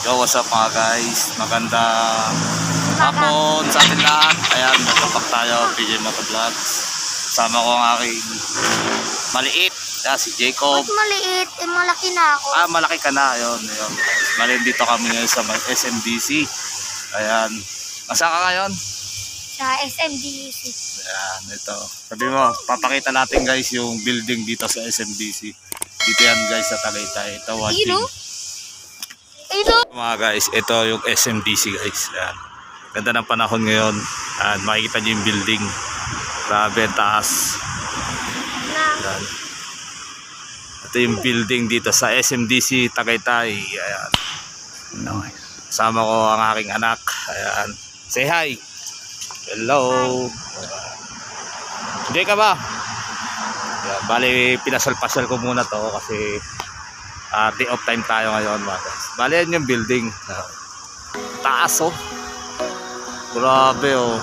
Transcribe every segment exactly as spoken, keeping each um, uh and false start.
Yo, what's up mga guys? Magandang hapon sa atin lahat. Ayan, nagkapak tayo, P J Motovlogs. Kasama ko ang aking maliit, yeah, si Jacob. Ba't maliit? Eh, malaki na ako. Ah, malaki ka na. Ayun, ayun. Bali, dito kami ngayon sa S M D C. Ayan. Nasaan ka ngayon? Sa S M D C. Ayan, ito. Sabi mo, papakita natin guys yung building dito sa S M D C. Dito yan guys sa Tagaytay. Ito, watching. Ito? Ito? Mga guys, ito yung S M D C guys. Ayan. Ganda ng panahon ngayon. Ayan, makikita nyo yung building. Grabe, taas. Ayan. Ito yung building dito sa S M D C Tagaytay. Ayan. Nice. Kasama ko ang aking anak. Ayan. Say hi. Hello. Hindi ka ba? Ayan. Bali, pinasal-pasal ko muna to kasi Uh, day off time tayo ngayon mga guys. Bali yan yung building. Uh, taas oh. Grabe oh.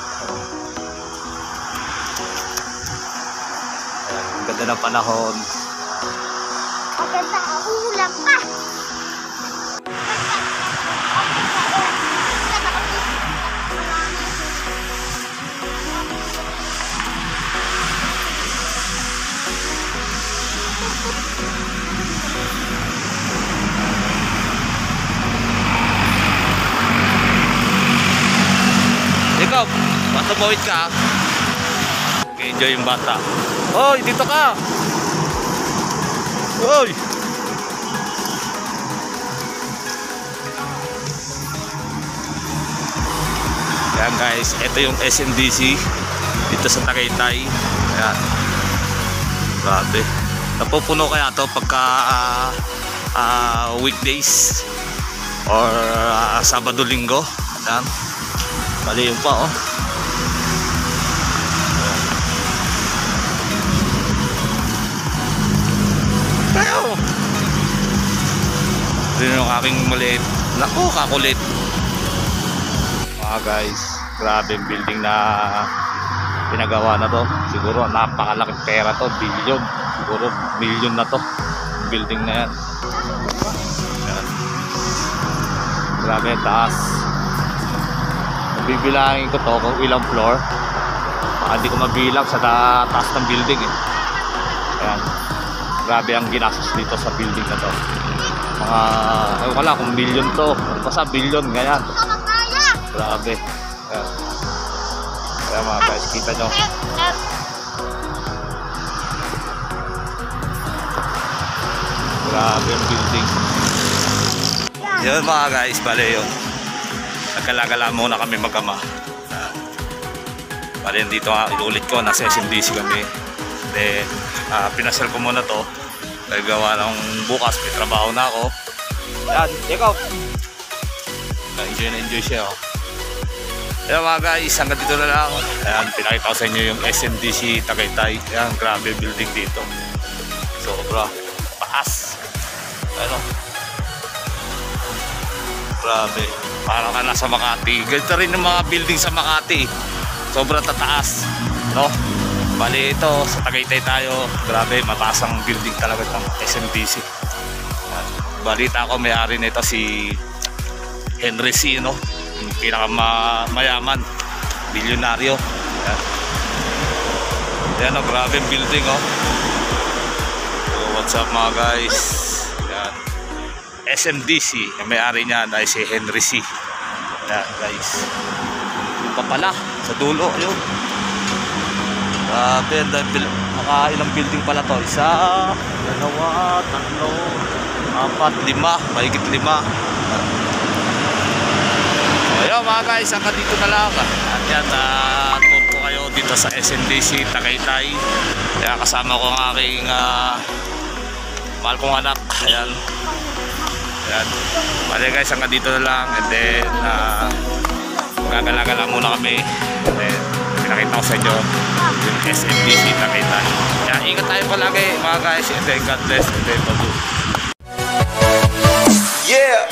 Ang ganda ng panahon. Maganda ang ulam pa. Ikaw, basta mawit ka. Okay, enjoy yung bata. Hoy, dito ka. Hoy. Ayan guys, ito yung S M D C dito sa Tagaytay. Ayan. Grabe. Napupuno kaya to pagka uh, uh, weekdays or uh, Sabado-Linggo. Ayan. Bali yung pa oh. Pero ito yung aking maliit. Naku, kakulit. Mga guys, grabe yung building na pinagawa na to. Siguro napakalaking pera to, billion. Siguro million na to building na yan. Yan. Grabe, taas. Bibilangin ko to kung ilang floor. Baka hindi ko mabilang sa taas ng building eh. Ayan. Grabe ang ginastos dito sa building na to. Mga, ewan ko lang kung million to. Basta billion, ganyan. Grabe. Ayan. Ayan mga guys, kita nyo. Grabe ang building. Yun mga guys, bale yun. Nagkalagala muna kami mag-ama. Uh, Bali dito nga, inulit ko, nasa S M D C kami. Then, uh, pinasal ko muna to. Nagawa ng bukas, may trabaho na ako. Yan, check out. Enjoy na enjoy siya. Oh. Yan mga guys, hanggang dito na lang. Ayan, pinakita ko sa inyo yung S M D C Tagaytay. Yan, grabe building dito. Sobra. Paas. Ano? Grabe. Parang ka nasa Makati. Ganito rin yung mga building sa Makati. Sobrang tataas, no? Bali ito, sa Tagaytay tayo. Grabe, mataas ang building talaga ng S M D C. Balita ko, may-ari nito si Henry C, no? Yung pinakamayaman, bilyonaryo. Yan. Yan, oh, grabe yung building, oh. So, what's up mga guys? Yan. S M D C, yung may-ari niya ay si Henry C. Ayan guys, yung pa pala sa dulo, yun. Grabe, maka ilang building pala to. Isa, dalawa, tatlo, apat, lima, mahigit lima. Ayan mga guys, hanggang dito na lang. At yan, uh, tour ko kayo dito sa S M D C Tagaytay. Kaya kasama ko ang aking uh, mahal kong anak. Ayan. Ayan. Bale guys, hanggang dito na lang. And then uh, gagala-gala muna kami. And then pinakita ko sa inyo yung S M D C Tagaytay. Kaya ingat tayo palagi mga guys. And then God bless. And then bye. Yeah.